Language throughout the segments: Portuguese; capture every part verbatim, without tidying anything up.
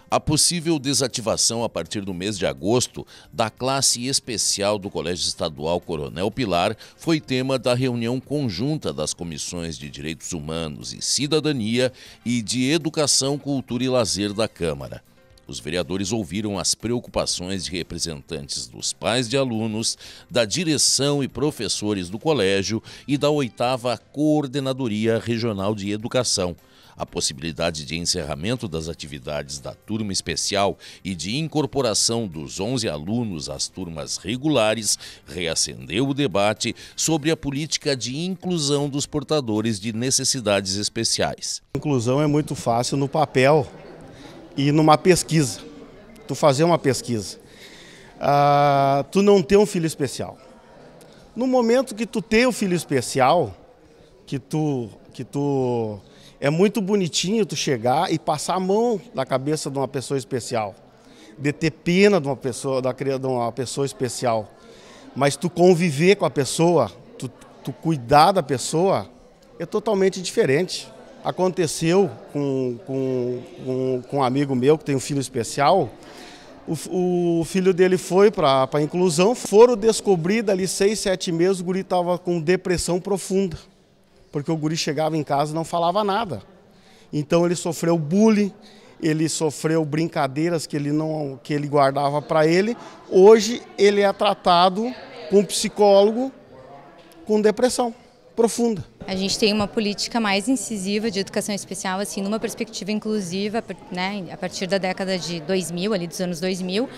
A possível desativação a partir do mês de agosto da classe especial do Colégio Estadual Coronel Pilar foi tema da reunião conjunta das Comissões de Direitos Humanos e Cidadania e de Educação, Cultura e Lazer da Câmara. Os vereadores ouviram as preocupações de representantes dos pais de alunos, da direção e professores do colégio e da oitava Coordenadoria Regional de Educação. A possibilidade de encerramento das atividades da turma especial e de incorporação dos onze alunos às turmas regulares reacendeu o debate sobre a política de inclusão dos portadores de necessidades especiais. A inclusão é muito fácil no papel e numa pesquisa. Tu fazer uma pesquisa. Ah, tu não ter um filho especial. No momento que tu tem o filho especial, que tu... Que tu É muito bonitinho tu chegar e passar a mão na cabeça de uma pessoa especial, de ter pena de uma pessoa, de uma pessoa especial, mas tu conviver com a pessoa, tu, tu cuidar da pessoa, é totalmente diferente. Aconteceu com, com, com, com um amigo meu que tem um filho especial, o, o filho dele foi para a inclusão, foram descobrir dali seis, sete meses o guri estava com depressão profunda. Porque o guri chegava em casa e não falava nada. Então ele sofreu bullying, ele sofreu brincadeiras que ele, não, que ele guardava para ele. Hoje ele é tratado com um psicólogo com depressão profunda. A gente tem uma política mais incisiva de educação especial, assim, numa perspectiva inclusiva, né, a partir da década de dois mil, ali dos anos dois mil.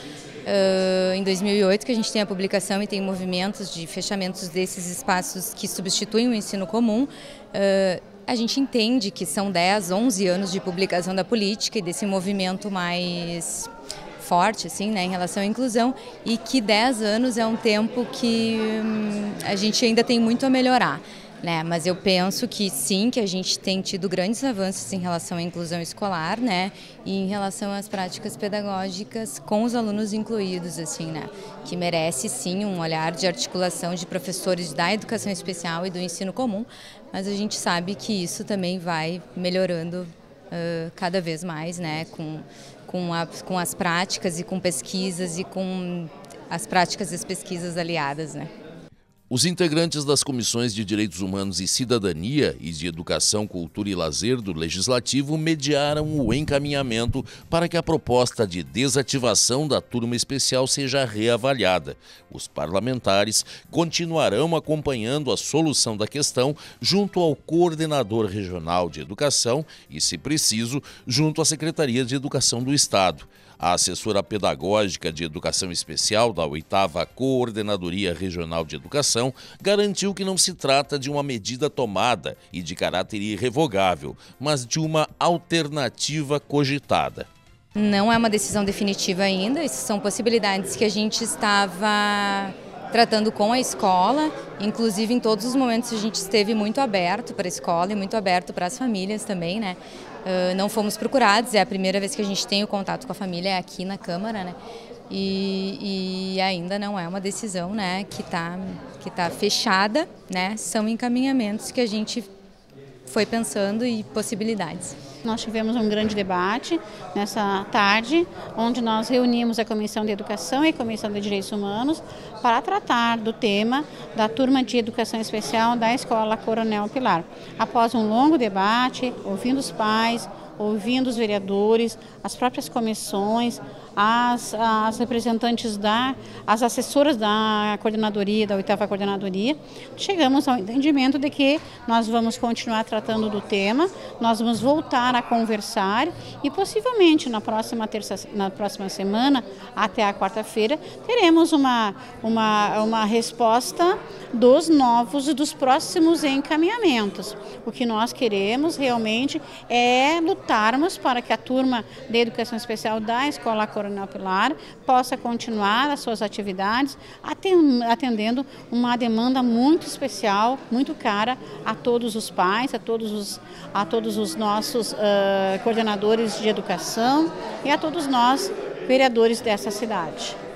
Uh, em dois mil e oito que a gente tem a publicação e tem movimentos de fechamentos desses espaços que substituem o ensino comum. Uh, a gente entende que são dez, onze anos de publicação da política e desse movimento mais forte, assim, né, em relação à inclusão, e que dez anos é um tempo que hum, a gente ainda tem muito a melhorar. Né, mas eu penso que sim, que a gente tem tido grandes avanços em relação à inclusão escolar, né, e em relação às práticas pedagógicas com os alunos incluídos, assim, né, que merece sim um olhar de articulação de professores da educação especial e do ensino comum, mas a gente sabe que isso também vai melhorando uh, cada vez mais, né, com, com, a, com as práticas e com pesquisas e com as práticas das pesquisas aliadas, né. Os integrantes das Comissões de Direitos Humanos e Cidadania e de Educação, Cultura e Lazer do Legislativo mediaram o encaminhamento para que a proposta de desativação da turma especial seja reavaliada. Os parlamentares continuarão acompanhando a solução da questão junto ao Coordenador Regional de Educação e, se preciso, junto à Secretaria de Educação do Estado. A assessora pedagógica de Educação Especial da oitava Coordenadoria Regional de Educação garantiu que não se trata de uma medida tomada e de caráter irrevogável, mas de uma alternativa cogitada. Não é uma decisão definitiva ainda, isso são possibilidades que a gente estava tratando com a escola, inclusive em todos os momentos a gente esteve muito aberto para a escola e muito aberto para as famílias também, né? Uh, não fomos procurados, é a primeira vez que a gente tem o contato com a família, é aqui na Câmara, né? E, e ainda não é uma decisão, né, que está que tá fechada, né? São encaminhamentos que a gente foi pensando e possibilidades. Nós tivemos um grande debate nessa tarde, onde nós reunimos a Comissão de Educação e a Comissão de Direitos Humanos para tratar do tema da turma de Educação Especial da Escola Coronel Pilar. Após um longo debate, ouvindo os pais, ouvindo os vereadores, as próprias comissões, as, as representantes da, as assessoras da coordenadoria, da oitava coordenadoria, chegamos ao entendimento de que nós vamos continuar tratando do tema, nós vamos voltar a conversar e possivelmente na próxima, terça, na próxima semana, até a quarta-feira, teremos uma, uma, uma resposta dos novos, dos próximos encaminhamentos. O que nós queremos realmente é lutarmos para que a turma de Educação Especial da Escola Coronel Pilar possa continuar as suas atividades, atendendo uma demanda muito especial, muito cara a todos os pais, a todos os, a todos os nossos uh, coordenadores de educação e a todos nós, vereadores dessa cidade.